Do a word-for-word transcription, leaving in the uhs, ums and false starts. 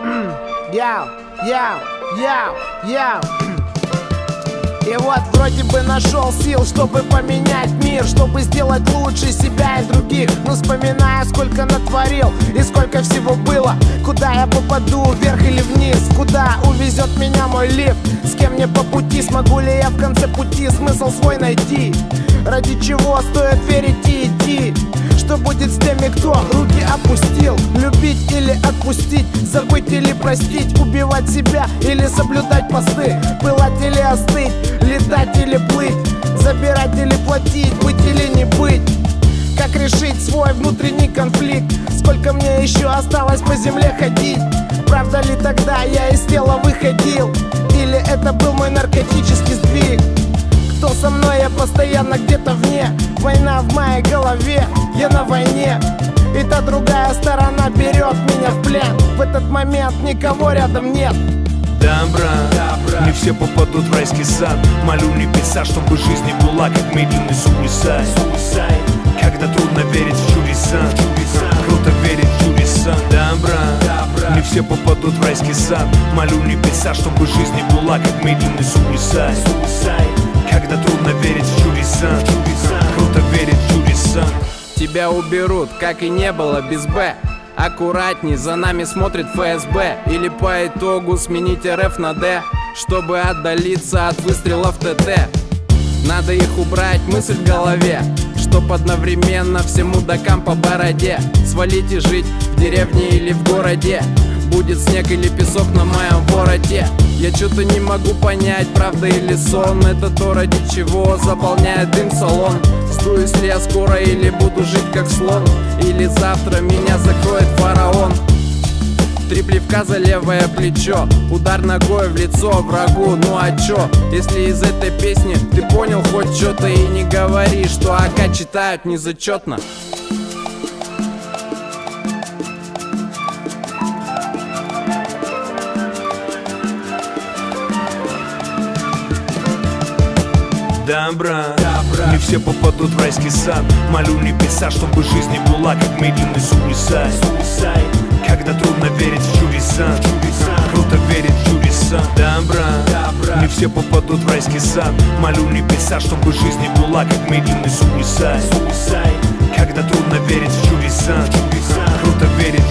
Яу, яу, яу, яу. И вот вроде бы нашел сил, чтобы поменять мир, чтобы сделать лучше себя и других. Но вспоминая, сколько натворил и сколько всего было, куда я попаду, вверх или вниз, куда увезет меня мой лифт, с кем мне по пути, смогу ли я в конце пути смысл свой найти, ради чего стоит верить и идти. Что будет с теми, кто руки опустил? Любить или отпустить, забыть или простить, убивать себя или соблюдать посты, пылать или остыть, летать или плыть, забирать или платить, быть или не быть. Как решить свой внутренний конфликт? Сколько мне еще осталось по земле ходить? Правда ли тогда я из тела выходил? Или это был мой наркотический сдвиг? Кто со мной, я постоянно где-то вне. Война в моей голове, я на войне. И та другая сторона берет меня в плен. В этот момент никого рядом нет. Да, брат, не все попадут в райский сад. Молю небеса, чтобы жизнь не была как медленный суицид. Когда трудно верить в чудеса, круто верить в чудеса. Да, брат, не все попадут в райский сад. Молю небеса, чтобы жизнь не была как медленный суицид. Когда трудно верить в чудеса, круто верить в чудеса. Тебя уберут, как и не было без Б. Аккуратней, за нами смотрит эф эс бэ. Или по итогу сменить эр эф на Д, чтобы отдалиться от выстрелов тэ тэ. Надо их убрать, мысль в голове, чтоб одновременно всем мудакам по бороде свалить и жить в деревне или в городе. Будет снег или песок на моем вороте. Я что-то не могу понять, правда или сон. Это то, ради чего заполняет дым салон. Сдуюсь ли я скоро или буду жить как слон? Или завтра меня закроет фараон? Три плевка за левое плечо, удар ногой в лицо врагу. Ну а чё, если из этой песни ты понял хоть что-то? И не говори, что АК читают незачетно. Да, брат, не все попадут в райский сад. Молю небеса, чтобы жизнь не была как медленный суицид. Когда трудно верить в чудеса, круто верить в чудеса. Да, брат, не все попадут в райский сад. Молю небеса, чтобы жизнь не была как медленный суицид. Когда трудно верить в чудеса, круто верить